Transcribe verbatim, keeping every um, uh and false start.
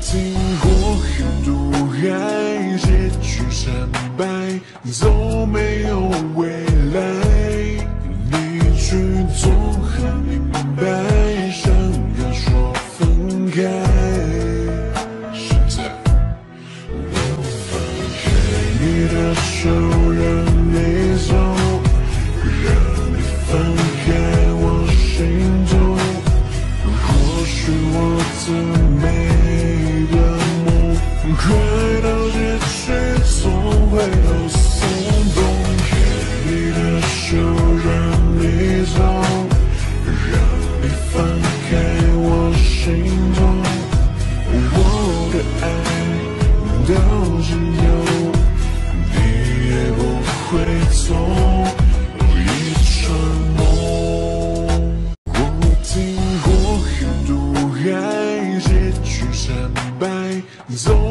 听过很多爱，结局惨败，都没有未来。你却总很明白，想要说分开。现在我放开你的手，让你走，让你放开我心中。或许我的每个梦，快到结局，总会都松动。开你的手，让你走，让你放开我心中。我的爱都只有你，也不会走一场梦。我听过很多爱，结局惨败，走。